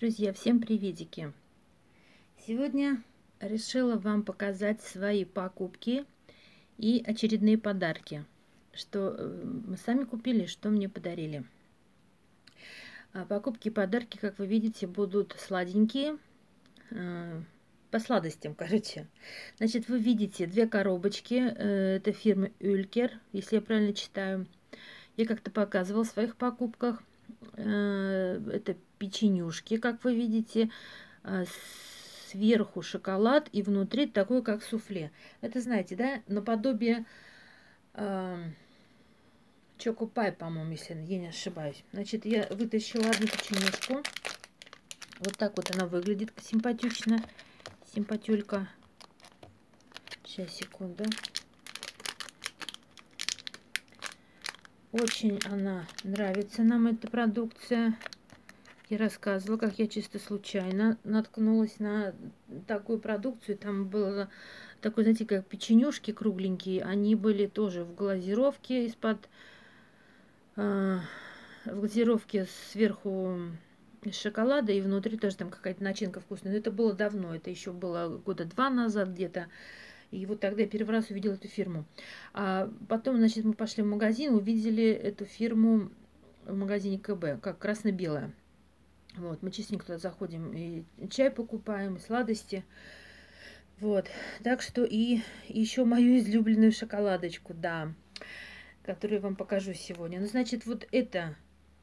Друзья, всем приветики! Сегодня решила вам показать свои покупки и очередные подарки, что мы сами купили, что мне подарили. Покупки и подарки, как вы видите, будут сладенькие, по сладостям, короче. Значит, вы видите две коробочки, это фирмы Ülker, если я правильно читаю. Я как-то показывала в своих покупках. Это печенюшки, как вы видите, сверху шоколад и внутри такой, как суфле. Это, знаете, да, наподобие чокопай, по-моему, если я не ошибаюсь. Значит, я вытащила одну печенюшку. Вот так вот она выглядит, симпатично. Симпатюлька. Сейчас, секунду. Очень она нравится нам, эта продукция. Я рассказывала, как я чисто случайно наткнулась на такую продукцию. Там было такой, знаете, как печенюшки кругленькие. Они были тоже в глазировке из-под... в глазировке сверху из шоколада, и внутри тоже там какая-то начинка вкусная. Но это было давно, это еще было года 2 назад где-то. И вот тогда я первый раз увидела эту фирму. А потом, значит, мы пошли в магазин, увидели эту фирму в магазине КБ, как красно-белая. Вот, мы частенько туда заходим, и чай покупаем, и сладости. Вот, так что и еще мою излюбленную шоколадочку, да, которую я вам покажу сегодня. Ну, значит, вот это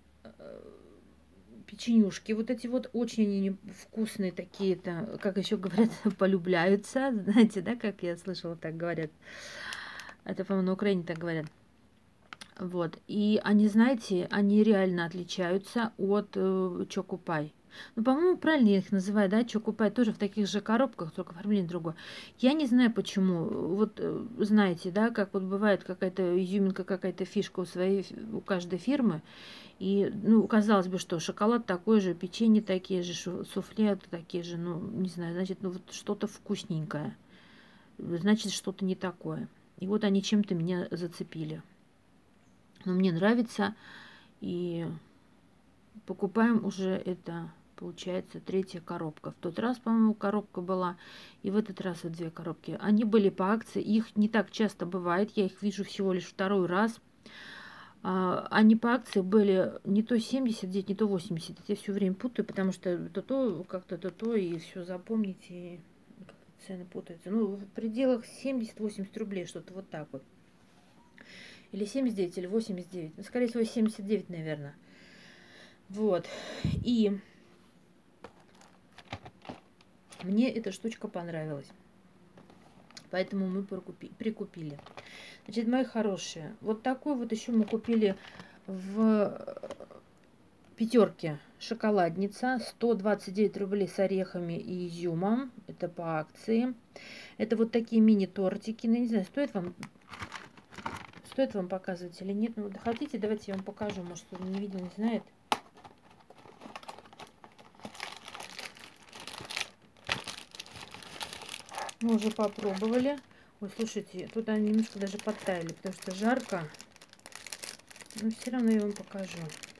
печенюшки, вот эти вот очень они вкусные такие-то, как еще говорят, полюбляются, знаете, да, как я слышала, так говорят. Это, по-моему, на Украине так говорят. Вот, и они, знаете, они реально отличаются от чокопай. Ну, по-моему, правильно я их называю, да, чокопай тоже в таких же коробках, только оформление другое. Я не знаю почему. Вот, знаете, да, как вот бывает какая-то изюминка, какая-то фишка у каждой фирмы. И, ну, казалось бы, что шоколад такой же, печенье такие же, суфле такие же, ну, не знаю, значит, ну, вот что-то вкусненькое. Значит, что-то не такое. И вот они чем-то меня зацепили. Но мне нравится, и покупаем уже это, получается, третья коробка. В тот раз, по-моему, коробка была, и в этот раз вот две коробки. Они были по акции, их не так часто бывает, я их вижу всего лишь второй раз. Они по акции были не то 79, не то 80. Я все время путаю, потому что то как-то то, и все запомнить, и цены путаются. Ну, в пределах 70-80 рублей, что-то вот так вот. Или 79, или 89. Ну, скорее всего, 79, наверное. Вот. И мне эта штучка понравилась. Поэтому мы прикупили. Значит, мои хорошие, вот такой вот еще мы купили в пятерке. Шоколадница. 129 рублей с орехами и изюмом. Это по акции. Это вот такие мини-тортики. Ну, не знаю, стоит вам показывать или нет. Ну, хотите, давайте я вам покажу. Может, кто не видел, не знает. Мы уже попробовали. Ой, слушайте, тут они немножко даже подтаяли, потому что жарко. Но все равно я вам покажу.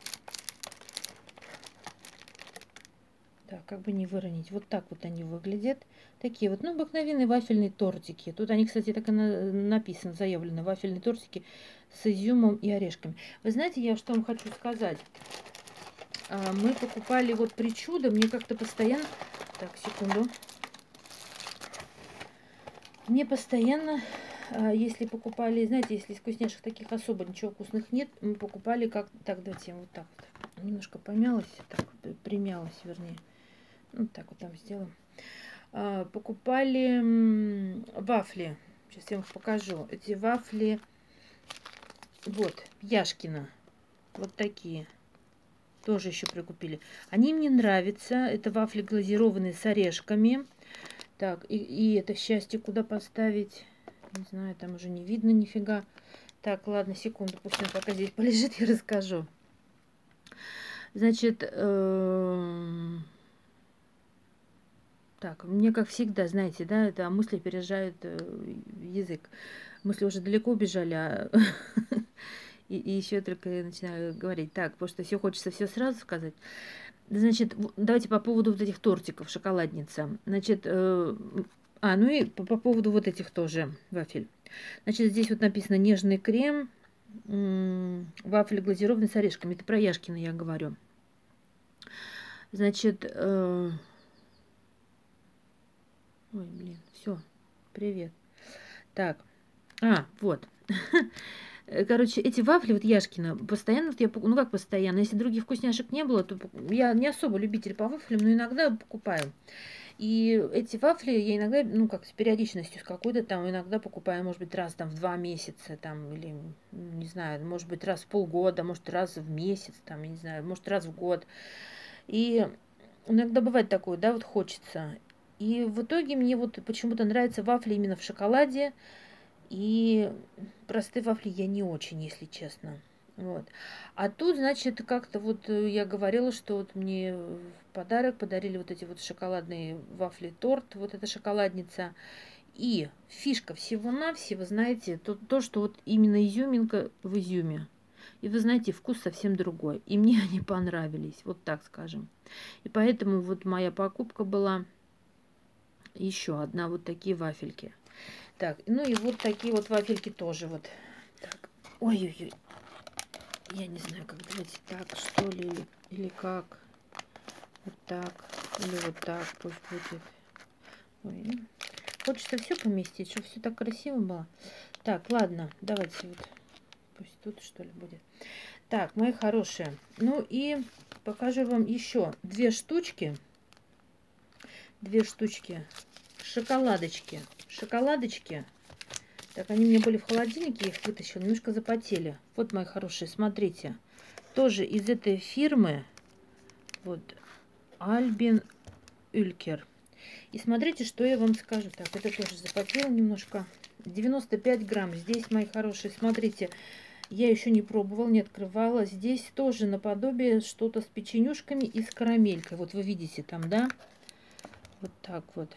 Так, как бы не выронить. Вот так вот они выглядят. Такие вот, ну, обыкновенные вафельные тортики. Тут они, кстати, так и написано, заявлено. Вафельные тортики с изюмом и орешками. Вы знаете, я что вам хочу сказать. Мы покупали вот причудо. Мне как-то постоянно... Так, секунду. Мне постоянно, если покупали, знаете, если из вкусняшек таких особо ничего вкусных нет, мы покупали как... Так, давайте вот так вот. Немножко помялось, так, примялось, вернее. Вот так вот там сделаем. Покупали вафли. Сейчас я вам покажу. Эти вафли, вот, Яшкино. Вот такие. Тоже еще прикупили. Они мне нравятся. Это вафли глазированные с орешками. Так, и это счастье куда поставить? Не знаю, там уже не видно нифига. Так, ладно, секунду, пусть он пока здесь полежит, я расскажу. Значит, так, мне как всегда, знаете, да, это мысли опережают язык. Мысли уже далеко убежали, и еще только начинаю говорить. Так, потому что все хочется все сразу сказать. Значит, давайте по поводу вот этих тортиков, шоколадница. Значит, ну и по поводу вот этих тоже вафель. Значит, здесь вот написано нежный крем, вафли глазированные с орешками. Это про Яшкино я говорю. Значит, ой, блин, все, привет. Так, вот. Короче, эти вафли, вот Яшкино, постоянно, вот я, ну как постоянно, если других вкусняшек не было, то я не особо любитель по вафлям, но иногда покупаю. И эти вафли я иногда, ну как, с периодичностью с какой-то там, иногда покупаю, может быть, раз там в 2 месяца, там, или, не знаю, может быть, раз в полгода, может, раз в месяц, там, я не знаю, может, раз в год. И иногда бывает такое, да, вот хочется. И в итоге мне вот почему-то нравятся вафли именно в шоколаде, и простые вафли я не очень, если честно. Вот. А тут, значит, как-то вот я говорила, что вот мне в подарок подарили вот эти вот шоколадные вафли-торт, вот эта шоколадница. И фишка всего-навсего, знаете, то, что вот именно изюминка в изюме. И вы знаете, вкус совсем другой. И мне они понравились, вот так скажем. И поэтому вот моя покупка была еще одна вот такие вафельки. Так, ну и вот такие вот вафельки тоже вот. Так, ой-ой-ой. Я не знаю, как давайте так, что ли, или как. Вот так, или вот так пусть будет. Ой, хочется все поместить, чтобы все так красиво было. Так, ладно, давайте вот. Пусть тут, что ли, будет. Так, мои хорошие. Ну и покажу вам еще две штучки. Две штучки. Шоколадочки. Шоколадочки. Так, они у меня были в холодильнике, я их вытащила, немножко запотели. Вот, мои хорошие, смотрите. Тоже из этой фирмы. Вот. Альбин Улькер. И смотрите, что я вам скажу. Так, это тоже запотело немножко. 95 грамм. Здесь, мои хорошие, смотрите. Я еще не пробовала, не открывала. Здесь тоже наподобие что-то с печенюшками и с карамелькой. Вот вы видите там, да? Вот так вот.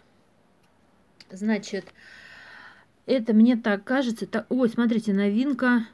Значит, это мне так кажется. Ой, смотрите, новинка.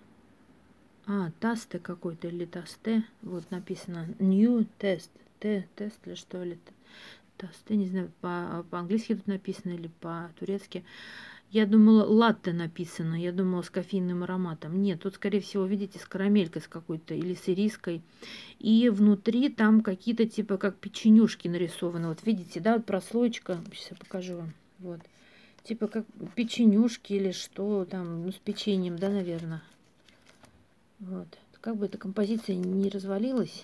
Тасте какой-то или тасте. Вот написано New Test. Тест или что ли? Тасте, не знаю, по-английски тут написано или по-турецки. Я думала, латте написано. Я думала, с кофейным ароматом. Нет, тут, скорее всего, видите, с карамелькой с какой-то или с ириской. И внутри там какие-то типа как печенюшки нарисованы. Вот видите, да, вот прослоечка. Сейчас я покажу вам. Вот. Типа как печенюшки или что там, ну, с печеньем, да, наверное. Вот. Как бы эта композиция не развалилась.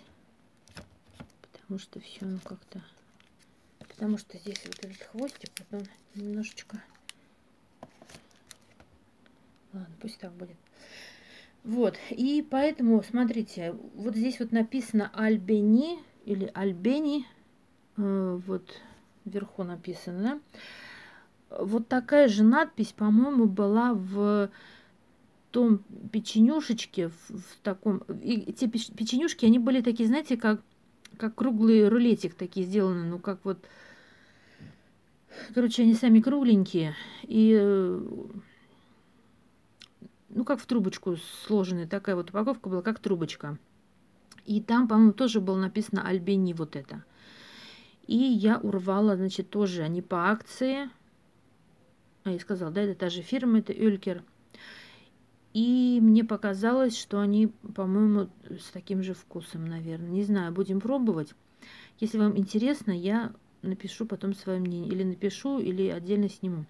Потому что все, ну, как-то... Потому что здесь вот этот хвостик, вот он немножечко... Ладно, пусть так будет. Вот, и поэтому, смотрите, вот здесь вот написано Альбени, или Альбени, вот вверху написано, да? Вот такая же надпись, по-моему, была в том печенюшечке, в таком... И те печенюшки, они были такие, знаете, как круглый рулетик такие сделаны, ну, как вот... Короче, они сами кругленькие, и... Ну, как в трубочку сложенная такая вот упаковка была, как трубочка. И там, по-моему, тоже было написано Альбени вот это. И я урвала, значит, тоже они по акции. Я сказала, да, это та же фирма, это Улькер. И мне показалось, что они, по-моему, с таким же вкусом, наверное. Не знаю, будем пробовать. Если вам интересно, я напишу потом свое мнение. Или напишу, или отдельно сниму.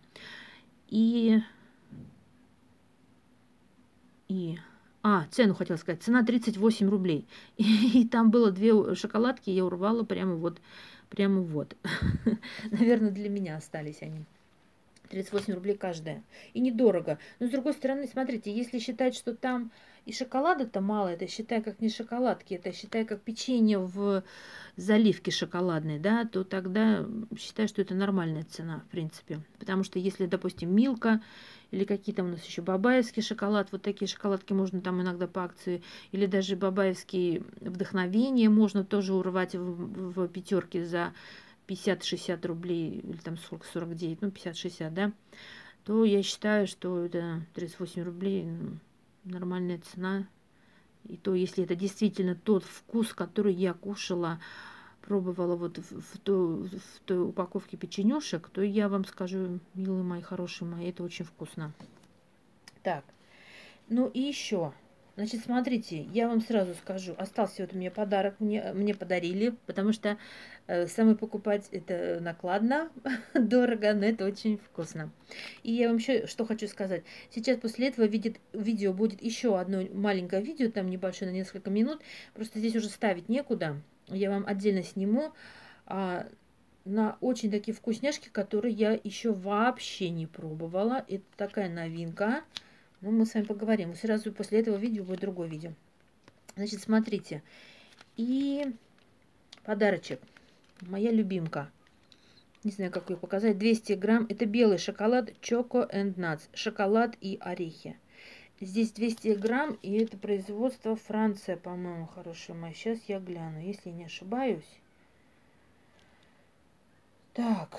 Цену хотела сказать. Цена 38 рублей. И там было две шоколадки, я урвала прямо вот. Наверное, для меня остались они. 38 рублей каждая. И недорого. Но с другой стороны, смотрите, если считать, что там и шоколада-то мало, это считай как не шоколадки, это считай как печенье в заливке шоколадной, да, то тогда считай, что это нормальная цена, в принципе. Потому что если, допустим, Милка или какие-то у нас еще бабаевский шоколад, вот такие шоколадки можно там иногда по акции, или даже бабаевский вдохновение можно тоже урвать в пятерке за 50-60 рублей, или там сколько, 49, ну 50-60, да, то я считаю, что это 38 рублей, ну, нормальная цена. И то, если это действительно тот вкус, который я кушала пробовала вот в той упаковке печенюшек, то я вам скажу, милые мои, хорошие мои, это очень вкусно. Так, ну и еще. Значит, смотрите, я вам сразу скажу, остался вот у меня подарок, мне подарили, потому что самой покупать это накладно, дорого, но это очень вкусно. И я вам еще что хочу сказать. Сейчас после этого видео будет еще одно маленькое видео, там небольшое, на несколько минут, просто здесь уже ставить некуда. Я вам отдельно сниму на очень такие вкусняшки, которые я еще вообще не пробовала. Это такая новинка. Ну, мы с вами поговорим. Сразу после этого видео будет другое видео. Значит, смотрите. И подарочек. Моя любимка. Не знаю, как ее показать. 200 грамм. Это белый шоколад Choco and Nuts. Шоколад и орехи. Здесь 200 грамм. И это производство Франция, по-моему, хорошая моя. Сейчас я гляну, если не ошибаюсь. Так.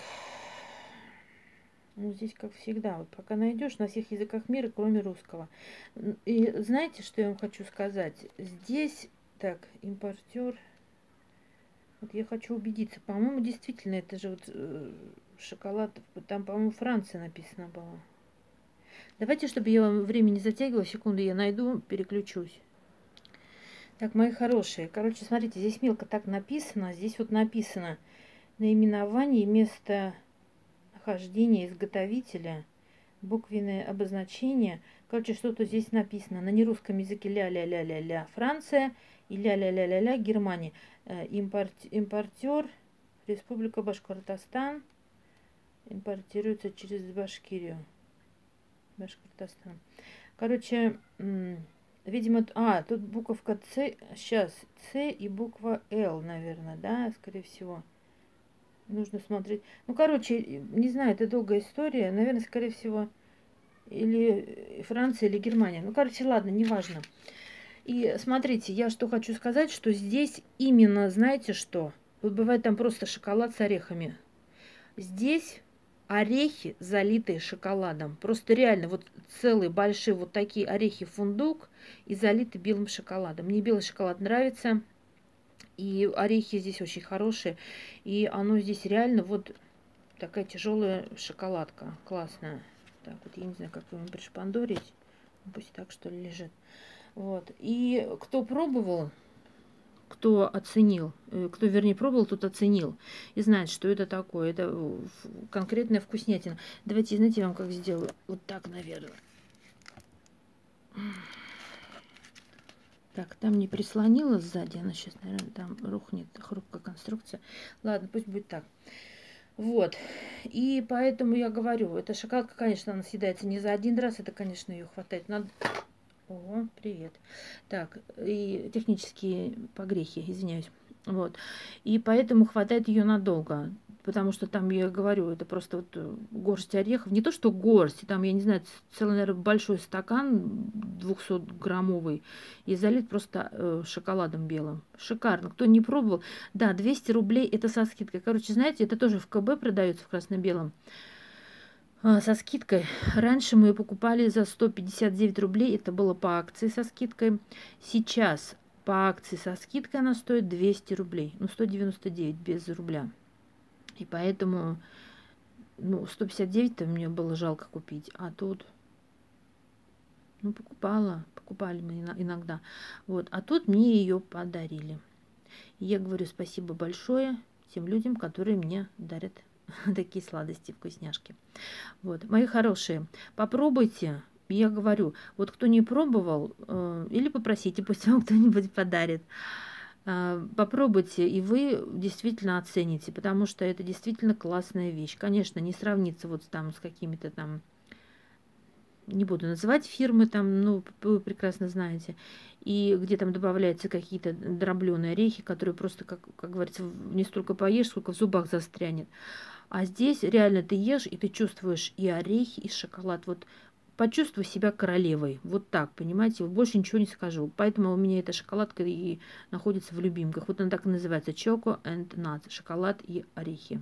Ну, здесь, как всегда, вот пока найдешь на всех языках мира, кроме русского. И знаете, что я вам хочу сказать? Здесь, так, импортер. Вот я хочу убедиться. По-моему, действительно, это же вот шоколад. Там, по-моему, Франция написано было. Давайте, чтобы я вам время не затягивала, секунду я найду, переключусь. Так, мои хорошие. Короче, смотрите, здесь мелко так написано. Здесь вот написано наименование, место нахождения изготовителя, буквенное обозначение. Короче, что-то здесь написано на нерусском языке ля-ля-ля-ля-ля Франция и ля-ля-ля-ля-ля Германия. Импортер Республика Башкортостан. Импортируется через Башкирию. Башкортостан. Короче, видимо, тут буковка С, сейчас С и буква Л, наверное, да, скорее всего. Нужно смотреть. Ну, короче, не знаю, это долгая история. Наверное, скорее всего, или Франция, или Германия. Ну, короче, ладно, неважно. И смотрите, я что хочу сказать, что здесь именно, знаете что? Вот бывает там просто шоколад с орехами. Здесь орехи, залитые шоколадом. Просто реально, вот целые большие вот такие орехи фундук и залиты белым шоколадом. Мне белый шоколад нравится. И орехи здесь очень хорошие. И оно здесь реально вот такая тяжелая шоколадка. Классная. Так, вот я не знаю, как его пришпандорить. Пусть так, что ли, лежит. Вот. И кто пробовал, кто оценил, кто, вернее, пробовал, тот оценил. И знает, что это такое. Это конкретная вкуснятина. Давайте, знаете, я вам как сделаю. Вот так, наверное. Так, там не прислонила сзади, она сейчас, наверное, там рухнет, хрупкая конструкция. Ладно, пусть будет так. Вот, и поэтому я говорю, эта шоколадка, конечно, она съедается не за один раз, это, конечно, ее хватает. Надо... Ого, привет. Так, и технические погрехи, извиняюсь. Вот, и поэтому хватает ее надолго. Потому что там, я говорю, это просто вот горсть орехов. Не то, что горсть, там, я не знаю, целый, наверное, большой стакан 200-граммовый. И залит просто шоколадом белым. Шикарно. Кто не пробовал, да, 200 рублей это со скидкой. Короче, знаете, это тоже в КБ продается в красно-белом. Со скидкой. Раньше мы ее покупали за 159 рублей. Это было по акции со скидкой. Сейчас по акции со скидкой она стоит 200 рублей. Ну, 199 без рубля. И поэтому, ну, 159-то мне было жалко купить, а тут, ну, покупали мы иногда. Вот, а тут мне ее подарили. И я говорю спасибо большое тем людям, которые мне дарят такие сладости, вкусняшки. Вот, мои хорошие, попробуйте. Я говорю, вот кто не пробовал, или попросите, пусть вам кто-нибудь подарит. Попробуйте, и вы действительно оцените, потому что это действительно классная вещь. Конечно, не сравнится вот там с какими-то там, не буду называть фирмы там, ну, вы прекрасно знаете, и где там добавляются какие-то дробленые орехи, которые просто, как говорится, не столько поешь, сколько в зубах застрянет. А здесь реально ты ешь, и ты чувствуешь и орехи, и шоколад. Вот почувствуй себя королевой. Вот так, понимаете? Вот больше ничего не скажу. Поэтому у меня эта шоколадка и находится в любимках. Вот она так и называется. Choco and Nuts. Шоколад и орехи.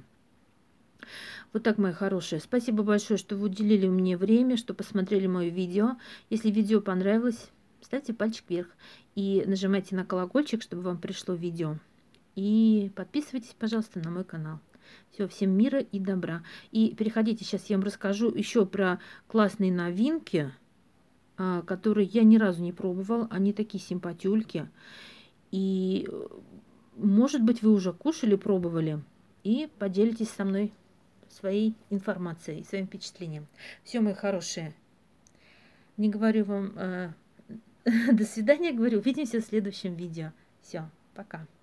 Вот так, мои хорошие. Спасибо большое, что вы уделили мне время, что посмотрели мое видео. Если видео понравилось, ставьте пальчик вверх. И нажимайте на колокольчик, чтобы вам пришло видео. И подписывайтесь, пожалуйста, на мой канал. Все, всем мира и добра. И переходите, сейчас я вам расскажу еще про классные новинки, которые я ни разу не пробовал. Они такие симпатюльки. И, может быть, вы уже кушали, пробовали. И поделитесь со мной своей информацией, своим впечатлением. Все, мои хорошие. Не говорю вам до свидания, говорю. Увидимся в следующем видео. Все, пока.